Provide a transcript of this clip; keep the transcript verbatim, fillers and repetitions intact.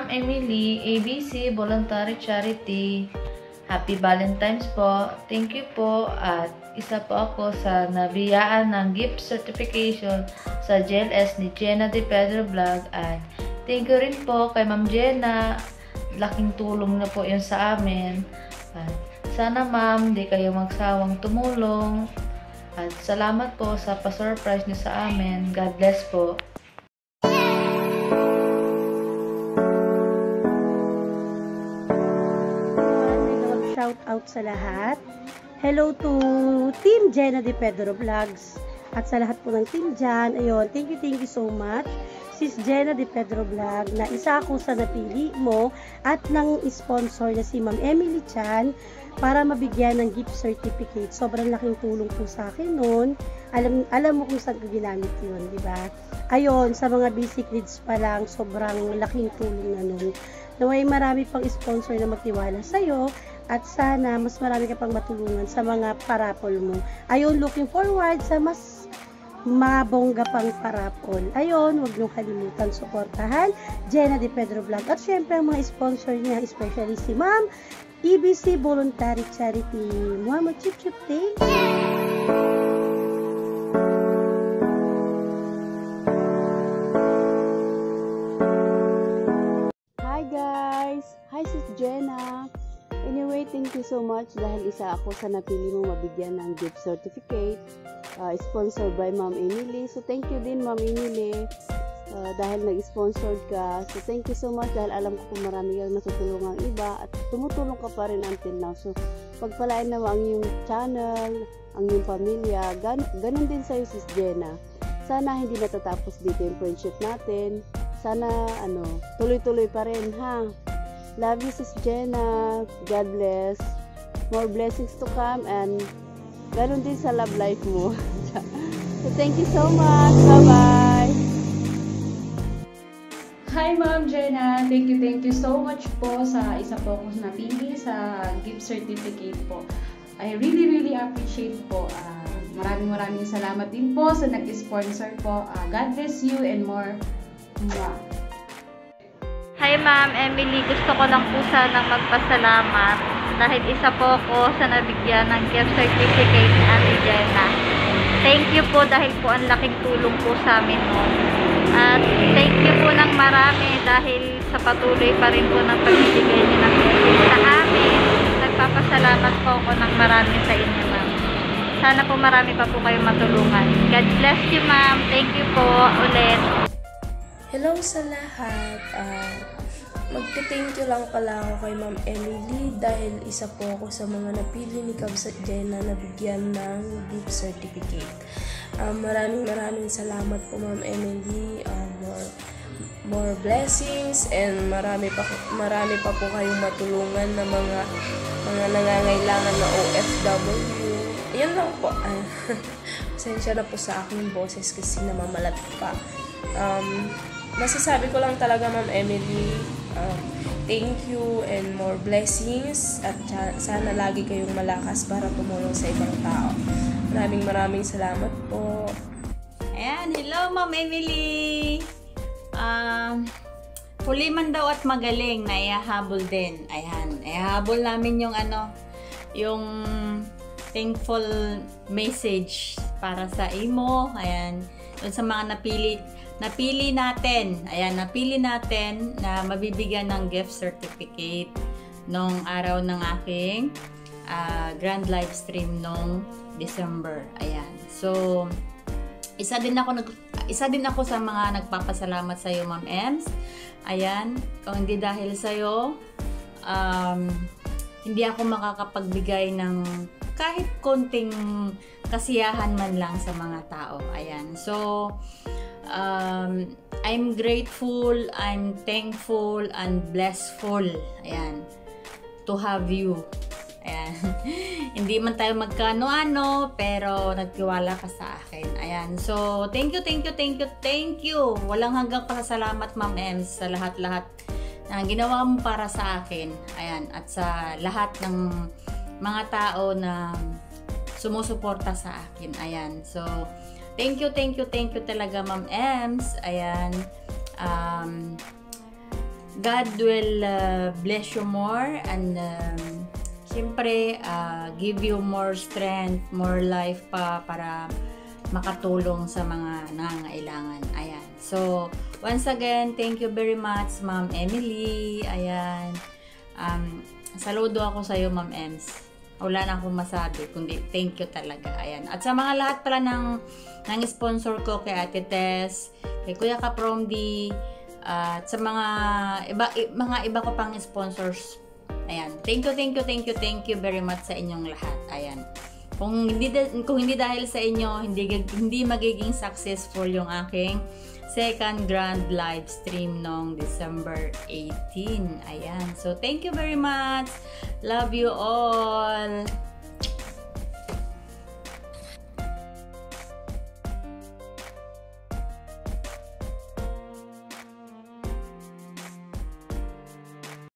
Ma'am Emily, A B C Voluntary Charity. Happy Valentine's po. Thank you po. At isa po ako sa nabiyaan ng gift certification sa J L S ni Jenna De Pedro Vlog. At thank you rin po kay Ma'am Jenna. Laking tulong na po yun sa amin. At sana ma'am, di kayo magsawang tumulong. At salamat po sa pa-surprise niyo sa amin. God bless po. Shout out sa lahat. Hello to Team Jenna De Pedro Vlogs. At sa lahat po ng team dyan, ayun, thank you, thank you so much. Sis Jenna De Pedro Vlog, na isa ako sa napili mo at ng sponsor na si Ma'am Emily Chan para mabigyan ng gift certificate. Sobrang laking tulong po sa akin noon. Alam, alam mo kung saan ko ginamit yun, di ba? Ayun, sa mga basic needs pa lang, sobrang laking tulong na nun. Naway marami pang sponsor na magtiwala sa'yo at sana mas marami ka pang matulungan sa mga parapol mo. Ayun, looking forward sa mas mabongga pang parapol. Ayun, huwag niyong kalimutan suportahan Jenna De Pedro Vlog. At syempre ang mga sponsor niya, especially si Ma'am E B C Voluntary Charity. Mama Chip Chip Thank you! Hi guys! Hi Sis Jenna! Anyway, thank you so much dahil isa ako sa napili mong mabigyan ng gift certificate uh, sponsored by Ma'am Emily. So thank you din Ma'am Emily uh, dahil nag-sponsored ka. So thank you so much dahil alam ko kung marami kang natutulungan iba at tumutulong ka pa rin until now. So pagpalain naman ang iyong channel, ang iyong pamilya, gan ganun din sa'yo Sis Jenna. Sana hindi natatapos dito yung friendship natin. Sana ano, tuloy-tuloy pa rin ha. Love you Sis Jenna. God bless. More blessings to come and ganun din sa love life mo. So thank you so much. Bye-bye. Hi Ma'am Jenna. Thank you, thank you so much po sa isa po akong napili sa gift certificate po. I really, really appreciate po. Uh, maraming maraming salamat din po sa nag-sponsor po. Uh, God bless you and more. Mwah. Hi Ma'am Emily, gusto ko lang po sanang magpasalamat dahil isa po ako sa nabigyan ng gift certificate ni Ate Jenna. Thank you po dahil po ang laking tulong po sa amin noon. At thank you po ng marami dahil sa patuloy pa rin po ng pagbibigay niyo ng tulong sa amin. Nagpapasalamat po ako ng marami sa inyo ma'am. Sana po marami pa po kayong matulungan. God bless you ma'am. Thank you po ulit. Hello sa lahat. Uh, Magte-thank you lang pala ako kay Ma'am Emily dahil isa po ako sa mga napili ni Kabsat Jenna na bigyan ng gift certificate. Uh, maraming maraming salamat po Ma'am Emily. Uh, more, more blessings and marami pa, marami pa po kayong matulungan na mga, mga nangangailangan na O F W. Yan lang po. Uh, Pasensya na po sa aking boses kasi namamalat pa. Um, Masasabi ko lang talaga Ma'am Emily, uh, thank you and more blessings at sana lagi kayong malakas para tumulong sa ibang tao. Maraming maraming salamat po. Ayan, hello Ma'am Emily! Um, huli man daw at magaling na ihahabol din. Ayan, ihahabol namin yung ano, yung thankful message para sa imo. Ayan, dun sa mga napili Napili natin, ayan, napili natin na mabibigyan ng gift certificate nung araw ng aking uh, grand live stream nung December. Ayan. So, isa din ako nag isa din ako sa mga nagpapasalamat sa iyo, Ma'am Ems. Ayan, kung hindi dahil sa iyo, um, hindi ako makakapagbigay ng kahit konting kasiyahan man lang sa mga tao. Ayan. So, Um, I'm grateful, I'm thankful, and blessful. Ayan. To have you. Ayan. Hindi man tayo magkano-ano, pero nagtiwala ka sa akin. Ayan. So, thank you, thank you, thank you, thank you. Walang hanggang pasasalamat, Ma'am Ems, sa lahat-lahat na ginawa mo para sa akin. Ayan. At sa lahat ng mga tao na sumusuporta sa akin. Ayan. So, thank you, thank you, thank you talaga Ma'am Ems. Ayan. Um, God will uh, bless you more and um, siyempre uh, give you more strength, more life pa para makatulong sa mga nangangailangan. Ayan. So, once again, thank you very much, Ma'am Emily. Ayan. Um, saludo ako sa iyo, Ma'am Ems. Wala na akong masabi, kundi thank you talaga. Ayan. At sa mga lahat pala ng, ng sponsor ko, kay Ate Tess, kay Kuya Kapromdi, uh, at sa mga iba, i- mga iba ko pang sponsors. Ayan. Thank you, thank you, thank you, thank you very much sa inyong lahat. Ayan. Kung hindi, kung hindi dahil sa inyo, hindi, hindi magiging successful yung aking second grand live stream noong December eighteenth. Ayan. So, thank you very much. Love you all.